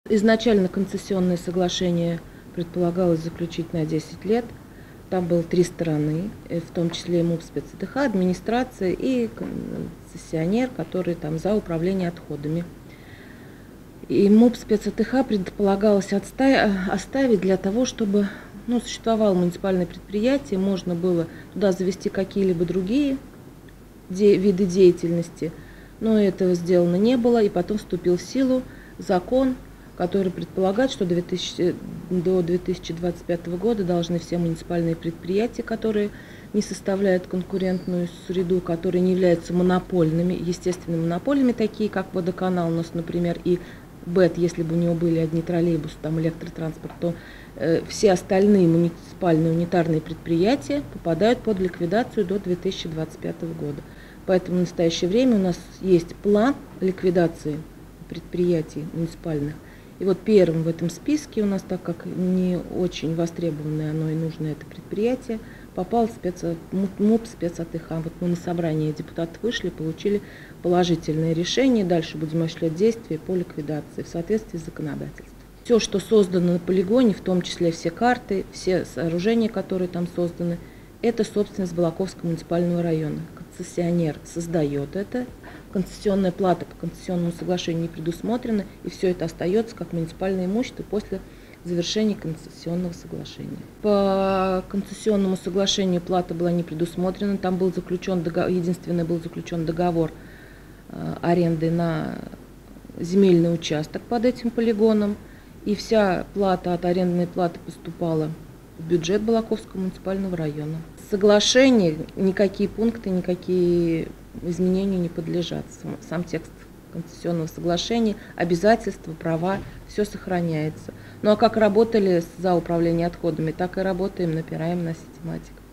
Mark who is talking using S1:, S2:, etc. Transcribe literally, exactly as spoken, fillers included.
S1: Изначально концессионное соглашение предполагалось заключить на десять лет. Там было три стороны, в том числе и МУП СпецАТХ, администрация и концессионер, который там за управление отходами. И МУП СпецАТХ предполагалось оставить для того, чтобы ну, существовало муниципальное предприятие, можно было туда завести какие-либо другие де виды деятельности, но этого сделано не было, и потом вступил в силу закон, который предполагает, что до две тысячи двадцать пятого года должны все муниципальные предприятия, которые не составляют конкурентную среду, которые не являются монопольными, естественно, монопольными, такие как водоканал у нас, например, и БЭТ, если бы у него были одни троллейбусы, там электротранспорт, то э, все остальные муниципальные унитарные предприятия попадают под ликвидацию до две тысячи двадцать пятого года. Поэтому в настоящее время у нас есть план ликвидации предприятий муниципальных. И вот первым в этом списке у нас, так как не очень востребованное оно и нужное это предприятие, попал спец... МУП СпецАТХ. Вот мы на собрании депутатов вышли, получили положительное решение. Дальше будем осуществлять действия по ликвидации в соответствии с законодательством. Все, что создано на полигоне, в том числе все карты, все сооружения, которые там созданы, это собственность Балаковского муниципального района. Концессионер создает это. Концессионная плата по концессионному соглашению не предусмотрена, и все это остается как муниципальное имущество после завершения концессионного соглашения. По концессионному соглашению плата была не предусмотрена, там был заключен договор, единственный был заключен договор э, аренды на земельный участок под этим полигоном, и вся плата от арендной платы поступала в бюджет Балаковского муниципального района. Соглашение, никакие пункты, никакие изменению не подлежат. Сам текст концессионного соглашения, обязательства, права, все сохраняется. Ну а как работали за управление отходами, так и работаем, напираем на систематику.